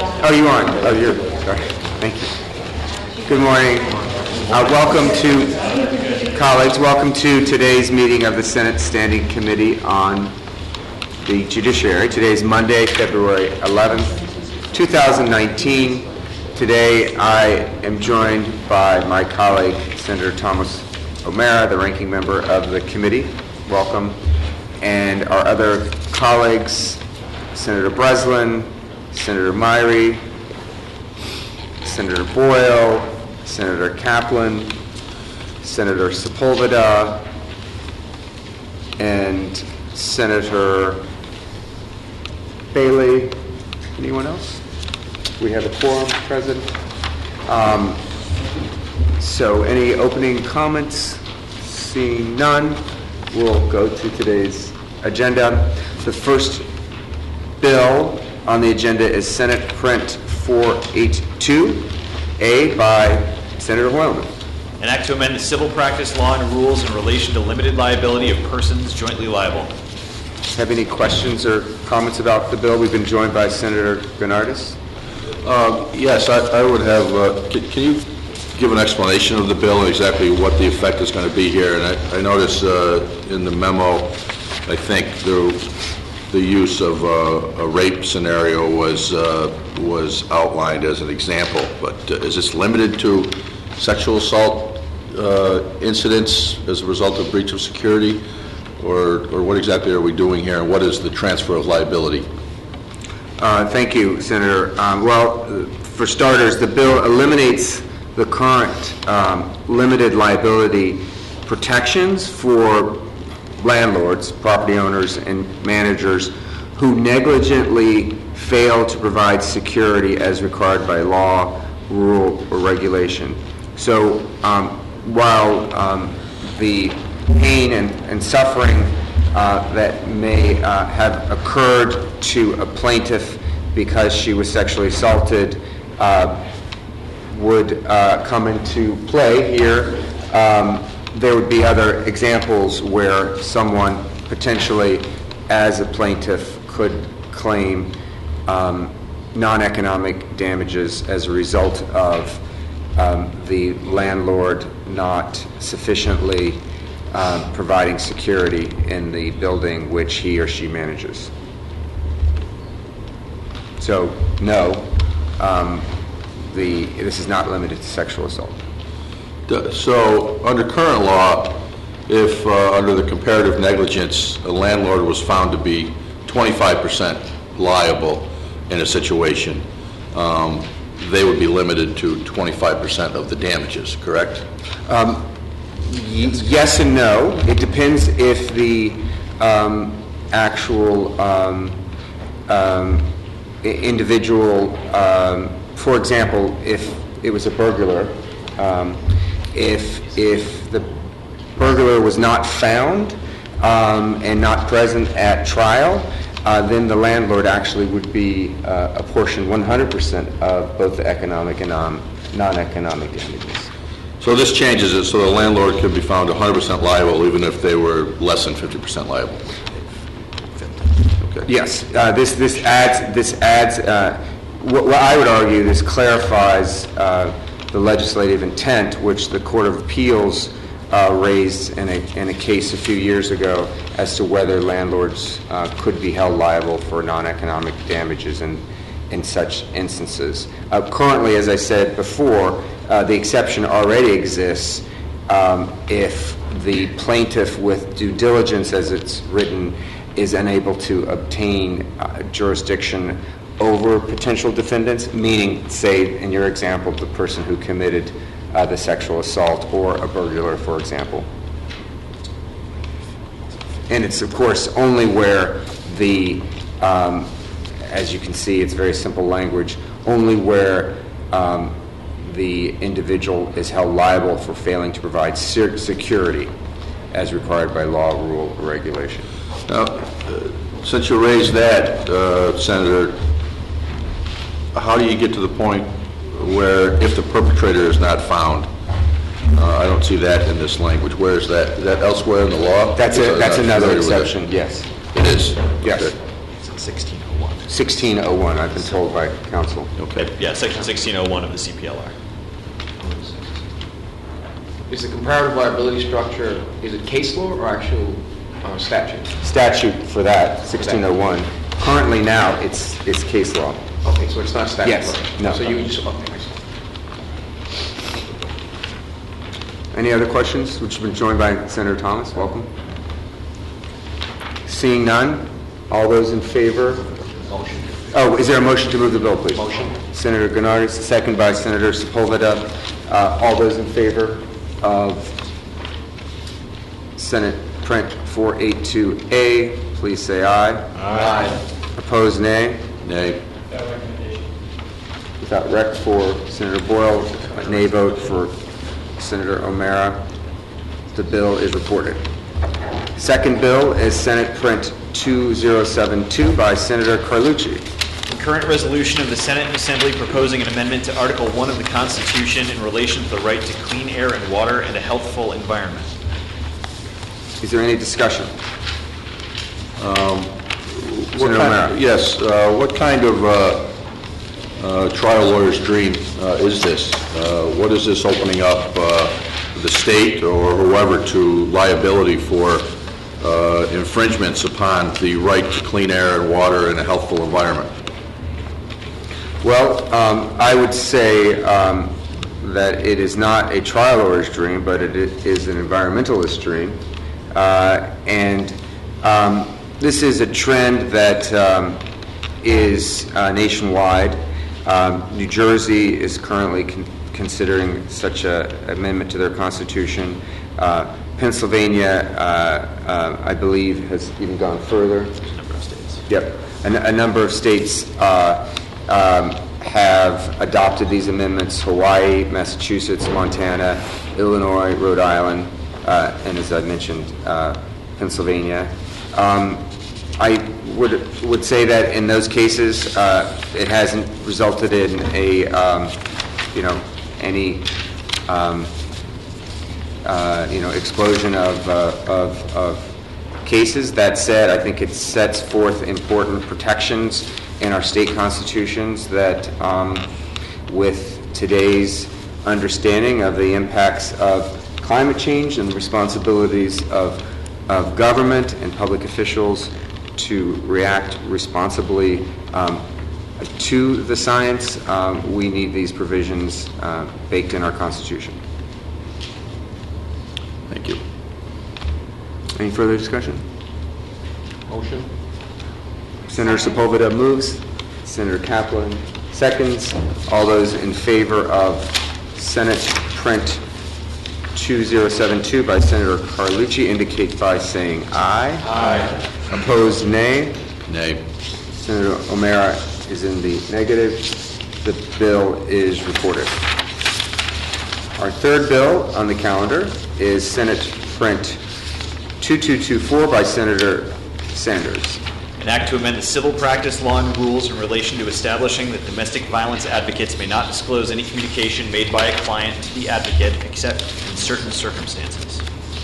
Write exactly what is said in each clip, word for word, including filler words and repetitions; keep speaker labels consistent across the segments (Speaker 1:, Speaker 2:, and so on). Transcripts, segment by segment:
Speaker 1: Oh, you aren't? Oh, you're, sorry. Thank you. Good morning. Uh, welcome to, colleagues, welcome to today's meeting of the Senate Standing Committee on the Judiciary. Today is Monday, February eleventh, two thousand nineteen. Today I am joined by my colleague, Senator Thomas O'Mara, the ranking member of the committee. Welcome. And our other colleagues, Senator Breslin, Senator Myrie, Senator Boyle, Senator Kaplan, Senator Sepulveda, and Senator Bailey. Anyone else? We have a quorum present. Um, so any opening comments? Seeing none, we'll go to today's agenda. The first bill on the agenda is Senate Print four eighty-two A by Senator Hoylman.
Speaker 2: An act to amend the civil practice law and rules in relation to limited liability of persons jointly liable.
Speaker 1: Have any questions or comments about the bill? We've been joined by Senator Bernardis.
Speaker 3: Uh, yes, I, I would have, uh, can, can you give an explanation of the bill and exactly what the effect is going to be here? And I, I noticed uh, in the memo, I think the, the use of uh, a rape scenario was, uh, was outlined as an example, but uh, is this limited to sexual assault uh, incidents as a result of breach of security? Or, or what exactly are we doing here, and what is the transfer of liability?
Speaker 1: Uh, thank you, Senator. Um, well, for starters, the bill eliminates the current um, limited liability protections for landlords, property owners, and managers who negligently fail to provide security as required by law, rule, or regulation. So um, while um, the pain and, and suffering uh, that may uh, have occurred to a plaintiff because she was sexually assaulted uh, would uh, come into play here. Um, there would be other examples where someone potentially, as a plaintiff, could claim um, non-economic damages as a result of um, the landlord not sufficiently Uh, providing security in the building which he or she manages. So, no, um, the this is not limited to sexual assault.
Speaker 3: So, under current law, if uh, under the comparative negligence, a landlord was found to be twenty-five percent liable in a situation, um, they would be limited to twenty-five percent of the damages, correct?
Speaker 1: Um, Yes and no. It depends if the um, actual um, um, individual, um, for example, if it was a burglar, um, if if the burglar was not found um, and not present at trial, uh, then the landlord actually would be uh, apportioned one hundred percent of both the economic and non, non-economic damages.
Speaker 3: So this changes it so the landlord could be found one hundred percent liable even if they were less than fifty percent liable. Okay.
Speaker 1: Yes, uh, this this adds this adds. Uh, what, what I would argue, this clarifies uh, the legislative intent, which the Court of Appeals uh, raised in a in a case a few years ago as to whether landlords uh, could be held liable for non-economic damages in in such instances. Uh, currently, as I said before, Uh, the exception already exists um, if the plaintiff, with due diligence as it's written, is unable to obtain uh, jurisdiction over potential defendants, meaning, say, in your example, the person who committed uh, the sexual assault or a burglar, for example. And it's, of course, only where the, um, as you can see, it's very simple language, only where um, the individual is held liable for failing to provide security as required by law, rule, or regulation.
Speaker 3: Now, uh, since you raised that, uh, Senator, how do you get to the point where if the perpetrator is not found? Uh, I don't see that in this language. Where is that? Is that elsewhere in the law?
Speaker 1: That's it. That's another exception, yes.
Speaker 3: It is?
Speaker 1: Yes.
Speaker 3: Okay.
Speaker 2: It's in sixteen oh one.
Speaker 1: sixteen oh one, I've been told by council.
Speaker 3: Okay.
Speaker 2: Yeah, section sixteen oh one of the C P L R.
Speaker 4: Is the comparative liability structure, is it case law or actual uh, statute?
Speaker 1: Statute for that, sixteen oh one. Currently now, it's, it's case law.
Speaker 4: Okay, so it's not statute?
Speaker 1: Yes, no.
Speaker 4: So you just, okay, I see.
Speaker 1: Any other questions? Which have been joined by Senator Thomas. Welcome. Seeing none, all those in favor?
Speaker 4: Motion.
Speaker 1: Oh, is there a motion to move the bill, please?
Speaker 4: Motion.
Speaker 1: Senator Gennardis, second by Senator Sepulveda. Uh, all those in favor of Senate Print four eighty-two A, please say aye.
Speaker 4: Aye.
Speaker 1: Opposed, nay.
Speaker 3: Nay.
Speaker 1: Without rec for Senator Boyle, a nay vote for Senator O'Mara. The bill is reported. Second bill is Senate Print two thousand seventy-two by Senator Carlucci.
Speaker 2: Concurrent resolution of the Senate and Assembly proposing an amendment to Article one of the Constitution in relation to the right to clean air and water and a healthful environment.
Speaker 1: Is there any discussion?
Speaker 3: What
Speaker 1: Senator
Speaker 3: kind-
Speaker 1: O'Mara.
Speaker 3: Yes, uh, what kind of uh, uh, trial lawyer's dream uh, is this? Uh, What is this opening up uh, the state or whoever to liability for uh, infringements upon the right to clean air and water and a healthful environment?
Speaker 1: Well, um, I would say um, that it is not a trial lawyer's dream, but it is an environmentalist's dream. Uh, and um, this is a trend that um, is uh, nationwide. Um, New Jersey is currently con- considering such an amendment to their constitution. Uh, Pennsylvania, uh, uh, I believe, has even gone further.
Speaker 2: There's a number of states.
Speaker 1: Yep. A, a number of states uh, um, have adopted these amendments: Hawaii, Massachusetts, Montana, Illinois, Rhode Island, uh, and as I mentioned, uh, Pennsylvania. Um, I would would say that in those cases, uh, it hasn't resulted in a um, you know any um, uh, you know explosion of, uh, of of cases. That said, I think it sets forth important protections in our state constitutions that, um, with today's understanding of the impacts of climate change and the responsibilities of of government and public officials to react responsibly um, to the science, um, we need these provisions uh, baked in our Constitution.
Speaker 3: Thank you.
Speaker 1: Any further discussion?
Speaker 4: Motion.
Speaker 1: Senator Sepulveda moves. Senator Kaplan seconds. All those in favor of Senate Print two thousand seventy-two by Senator Carlucci indicate by saying aye.
Speaker 4: Aye.
Speaker 1: Opposed, nay.
Speaker 3: Nay.
Speaker 1: Senator O'Mara is in the negative. The bill is reported. Our third bill on the calendar is Senate Print two thousand two hundred twenty-four by Senator Sanders.
Speaker 2: An act to amend the civil practice law and rules in relation to establishing that domestic violence advocates may not disclose any communication made by a client to the advocate except in certain circumstances.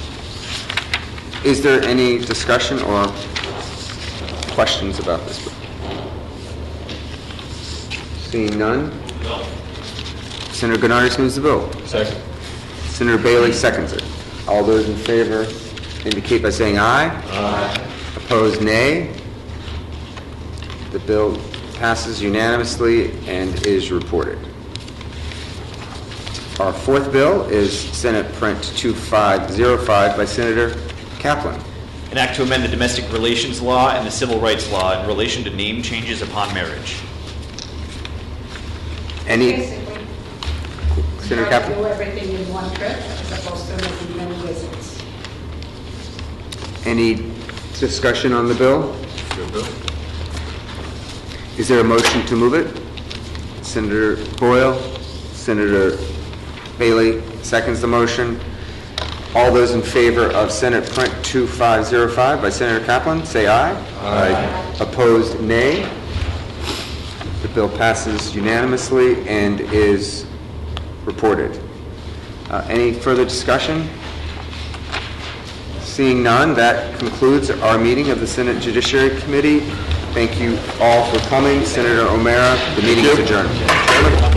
Speaker 1: Is there any discussion or questions about this bill? Seeing none. Senator Gennardis moves the bill.
Speaker 4: Second.
Speaker 1: Senator Bailey seconds it. All those in favor indicate by saying aye.
Speaker 4: Aye.
Speaker 1: Opposed, nay. The bill passes unanimously and is reported. Our fourth bill is Senate Print two thousand five by Senator Kaplan.
Speaker 2: An act to amend the domestic relations law and the civil rights law in relation to name changes upon marriage.
Speaker 1: Any,
Speaker 5: Basically,
Speaker 1: Senator
Speaker 5: try to
Speaker 1: Kaplan?
Speaker 5: do everything in one trip as opposed to making many visits.
Speaker 1: Any discussion on the bill?
Speaker 4: Good bill.
Speaker 1: Is there a motion to move it? Senator Boyle, Senator Bailey seconds the motion. All those in favor of Senate Print two thousand five by Senator Kaplan, say aye.
Speaker 3: Aye.
Speaker 1: Opposed, nay. The bill passes unanimously and is reported. Uh, any further discussion? Seeing none, that concludes our meeting of the Senate Judiciary Committee. Thank you all for coming. Senator O'Mara, the meeting is adjourned.